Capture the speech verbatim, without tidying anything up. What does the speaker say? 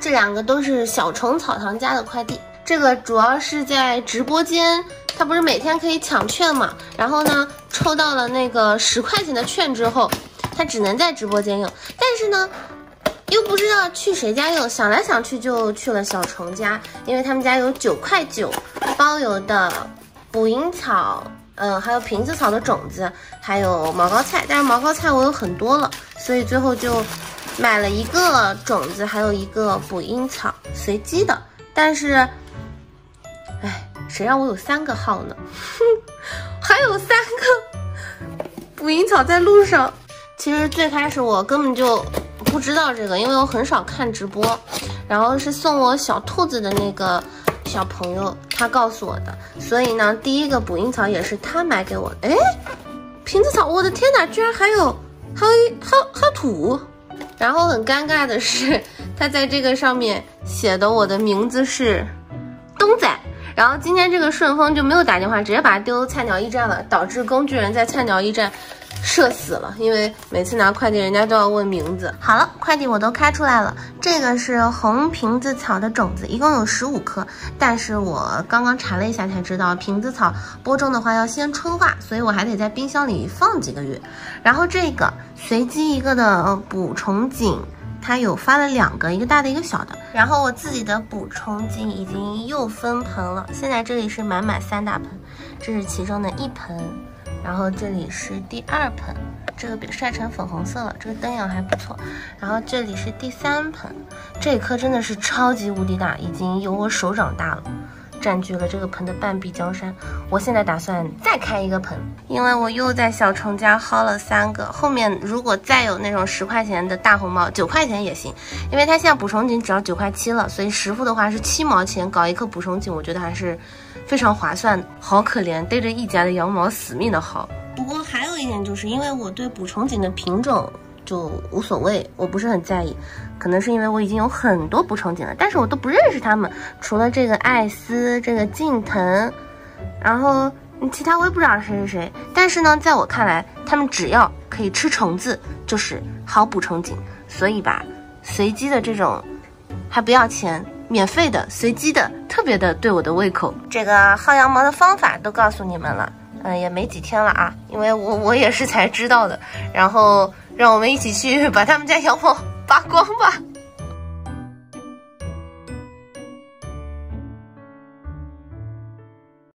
这两个都是小虫草堂家的快递。这个主要是在直播间，它不是每天可以抢券嘛？然后呢，抽到了那个十块钱的券之后，它只能在直播间用。但是呢，又不知道去谁家用，想来想去就去了小虫家，因为他们家有九块九包邮的捕蝇草，嗯、呃，还有瓶子草的种子，还有毛膏菜。但是毛膏菜我有很多了，所以最后就买了一个种子，还有一个捕蝇草，随机的。但是，哎，谁让我有三个号呢？还有三个捕蝇草在路上。其实最开始我根本就不知道这个，因为我很少看直播，然后是送我小兔子的那个小朋友他告诉我的，所以呢，第一个捕蝇草也是他买给我的。哎，瓶子草，我的天哪，居然还有还有还有还有土！然后很尴尬的是，他在这个上面写的我的名字是东仔。然后今天这个顺丰就没有打电话，直接把它丢菜鸟驿站了，导致工具人在菜鸟驿站社死了，因为每次拿快递人家都要问名字。好了，快递我都开出来了，这个是红瓶子草的种子，一共有十五颗，但是我刚刚查了一下才知道，瓶子草播种的话要先春化，所以我还得在冰箱里放几个月。然后这个随机一个的捕虫锦，它有发了两个，一个大的一个小的。然后我自己的捕虫锦已经又分盆了，现在这里是满满三大盆，这是其中的一盆，然后这里是第二盆，这个晒成粉红色了，这个灯养还不错。然后这里是第三盆，这颗真的是超级无敌大，已经有我手掌大了，占据了这个盆的半壁江山。我现在打算再开一个盆，因为我又在小虫家薅了三个，后面如果再有那种十块钱的大红包，九块钱也行，因为它现在捕虫锦只要九块七了，所以十副的话是七毛钱，搞一颗捕虫锦，我觉得还是非常划算的。好可怜，对着一家的羊毛死命的薅。不过还有一点就是，因为我对捕虫锦的品种就无所谓，我不是很在意，可能是因为我已经有很多捕虫锦了，但是我都不认识它们，除了这个艾斯，这个近藤，然后其他我也不知道谁是谁。但是呢，在我看来，它们只要可以吃虫子，就是好捕虫锦。所以吧，随机的这种还不要钱，免费的随机的，特别的对我的胃口。这个薅羊毛的方法都告诉你们了。嗯，也没几天了啊，因为我我也是才知道的。然后让我们一起去把他们家羊毛扒光吧。